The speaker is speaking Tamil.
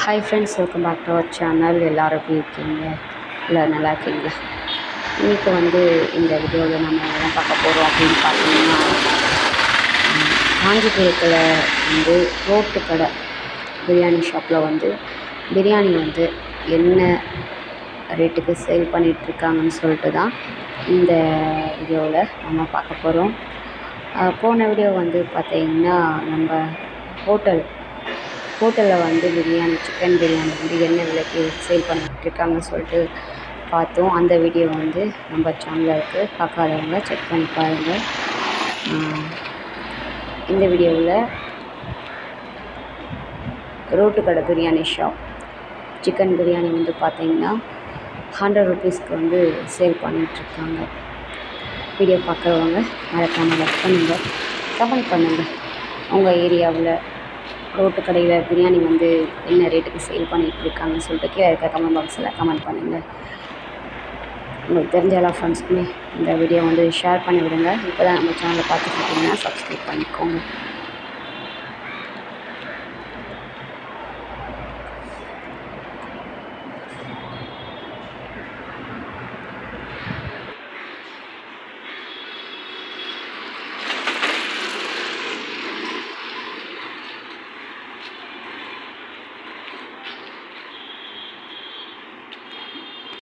Hi friends, welcome back to our channel. எல்லோரும் எப்படி இருக்கீங்க? எல்லோரும் நல்லா இருக்கீங்களா? இன்றைக்கி இந்த வீடியோவில் நம்ம என்ன பார்க்க போகிறோம் அப்படின்னு பார்த்தீங்கன்னா, காஞ்சிபுரத்தில் ரோட்டு கடை பிரியாணி ஷாப்பில் பிரியாணி என்ன ரேட்டுக்கு சேல் பண்ணிகிட்ருக்காங்கன்னு சொல்லிட்டு தான் இந்த வீடியோவில் நம்ம பார்க்க போகிறோம். போன வீடியோ பார்த்திங்கன்னா நம்ம ஹோட்டலில் பிரியாணி, சிக்கன் பிரியாணி என்ன விலைக்கு சேல் பண்ணிகிட்ருக்காங்கன்னு சொல்லிட்டு பார்த்தோம். அந்த வீடியோ நம்ம சேனலில் இருக்குது. பார்க்காதவங்க செக் பண்ணி பாருங்கள். இந்த வீடியோவில் ரோட்டு கடை பிரியாணி ஷாப் சிக்கன் பிரியாணி பார்த்திங்கன்னா 100 ரூபீஸ்க்கு சேல் பண்ணிகிட்ருக்காங்க. வீடியோ பார்க்குறவங்க மறக்காமல் லைக் பண்ணுங்கள், கமெண்ட் பண்ணுங்கள். உங்கள் ஏரியாவில் ரோட்டு கடையில் பிரியாணி என்ன ரேட்டுக்கு சேல் பண்ணிகிட்ருக்காங்கன்னு சொல்லிட்டு கீழே இருக்க கமெண்ட் பாக்ஸில் கமெண்ட் பண்ணுங்கள். உங்களுக்கு தெரிஞ்ச எல்லா ஃப்ரெண்ட்ஸ்க்குமே இந்த வீடியோ ஷேர் பண்ணி விடுங்க. இப்போ தான் நம்ம சேனலை பார்த்துக்கிட்டிங்கன்னா சப்ஸ்கிரைப் பண்ணிக்கோங்க.